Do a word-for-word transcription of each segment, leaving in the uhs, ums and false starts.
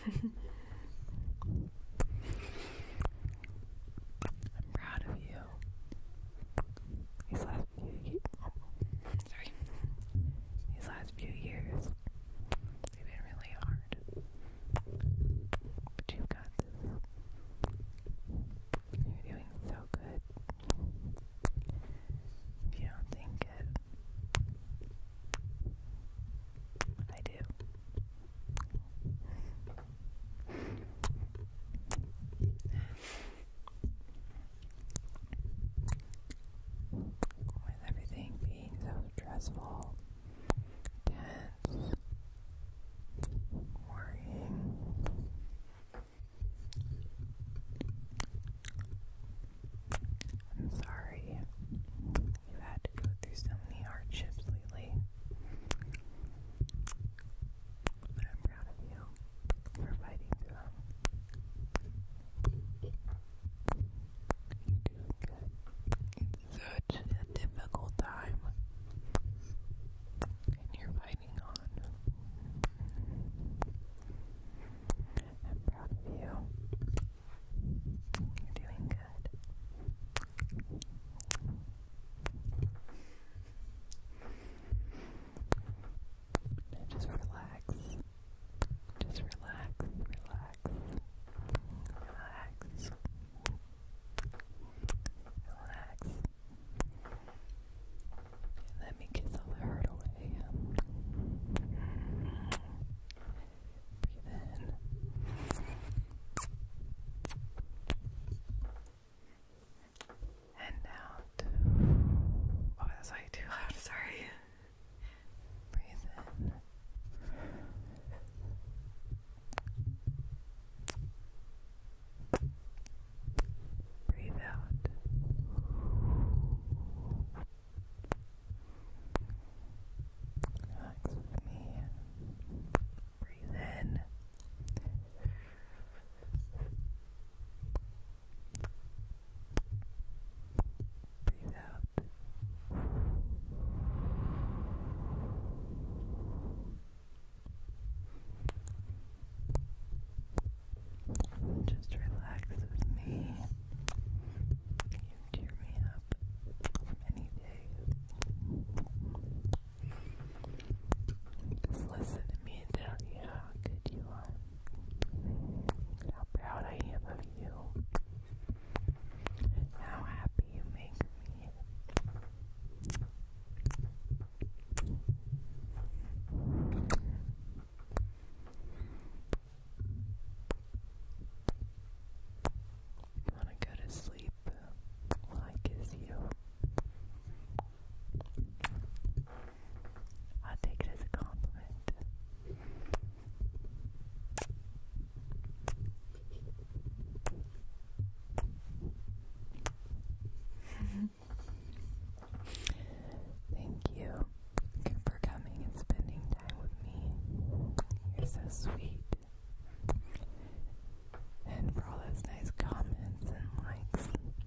I'm proud of you. These last few years, oh, sorry, these last few years, they've been really hard. But you've got this. You're doing so good. If you don't think it, I do. With everything being so stressful, tense, worrying, I'm sorry you had to go through so many hardships lately, but I'm proud of you for fighting through them. You're doing good. It's such a difficult time, and you're fighting on. I'm proud of you. You're doing good. Now just relax. Just relax, relax, relax, relax. Let me kiss all the hurt away. Breathe in. And out. Oh, that's way too loud, sorry. Breathe in. Breathe out. Relax with me. Breathe in. Breathe out. Just relax with me. You cheer me up any day. Just listen to me and tell you how good you are. How proud I am of you. How happy you make me. You wanna go to sleep while I kiss you? I'll take it as a compliment. Thank you for coming and spending time with me. You're so sweet. And for all those nice comments and likes.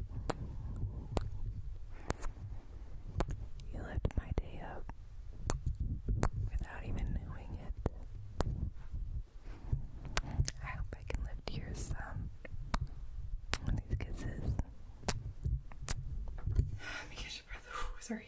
You lift my day up without even knowing it. I hope I can lift yours some with these kisses. Let me catch your breath. Oh, sorry.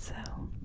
So